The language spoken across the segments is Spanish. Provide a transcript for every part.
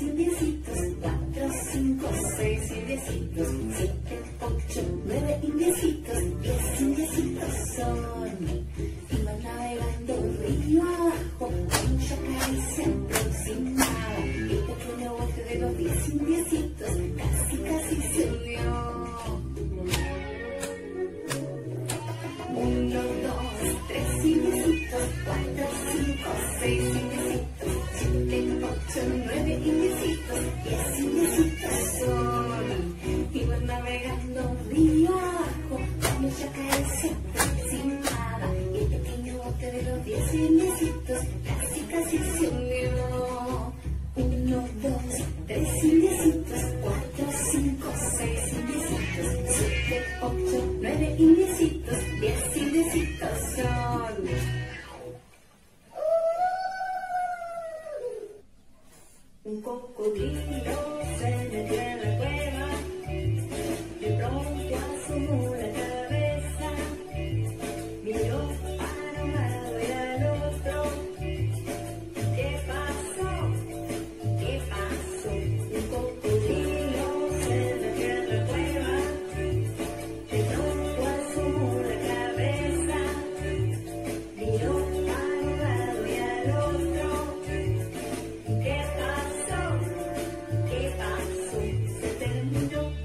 indiecitos, 4, 5, 6 indiecitos, 7, 8, 9 indiecitos, 10 indiecitos son. Iban navegando río abajo, mucha caricia aproximada. El pequeño bote de los 10 indiecitos casi, casi se unió. 1, 2, 3 indiecitos, 4, 5, 6 indiecitos, 7, 8, 9 indiecitos, 10 indiecitos son. Iban navegando río abajo, con mucha caricia aproximada. Y el pequeño bote de los 10 indiecitos casi, casi se unió. 1, 2, 3 indiecitos, 4, 5, 6 indiecitos, 7, 8, 9 indiecitos, 10 indiecitos son. Un cocodrilo se metió en la cueva, de pronto asomó la cabeza, miró para un lado y al otro. ¿Qué pasó? ¿Qué pasó? Un cocodrilo se metió en la cueva, de pronto asomó la cabeza, miró para un lado y al otro. ¿Qué pasó? ¿Qué pasó? Se terminó.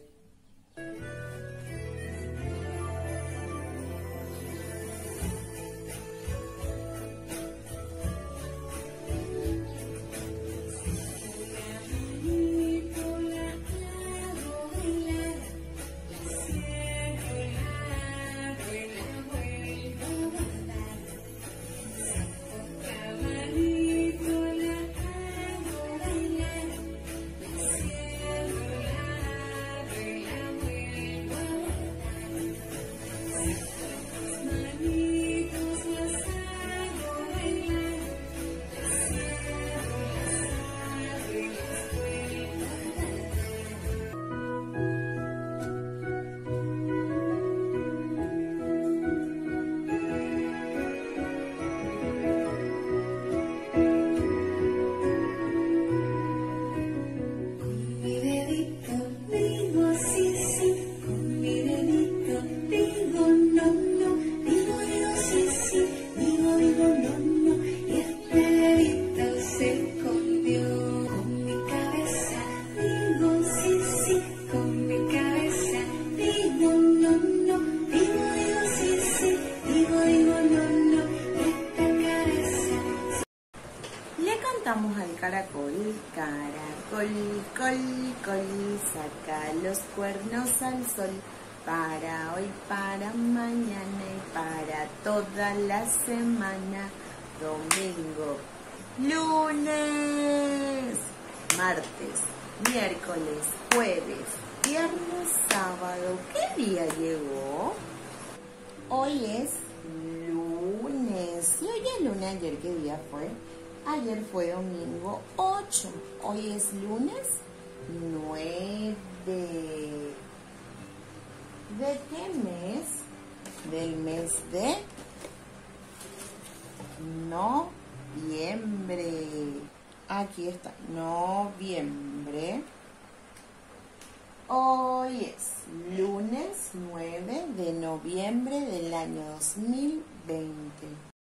Cantamos al caracol, caracol, col, col, saca los cuernos al sol, para hoy, para mañana y para toda la semana, domingo, lunes, martes, miércoles, jueves, viernes, sábado. ¿Qué día llegó? Hoy es lunes. ¿Y hoy es lunes? ¿Ayer qué día fue? Ayer fue domingo 8, hoy es lunes 9. ¿De qué mes? Del mes de noviembre. Aquí está, noviembre. Hoy es lunes 9 de noviembre del año 2020.